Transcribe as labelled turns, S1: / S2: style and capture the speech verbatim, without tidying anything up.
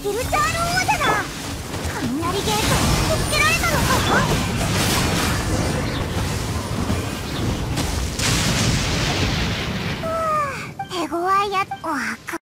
S1: フィルチャール王者だ。雷ゲート突きつけられたのか。ふう手強いやつ。わか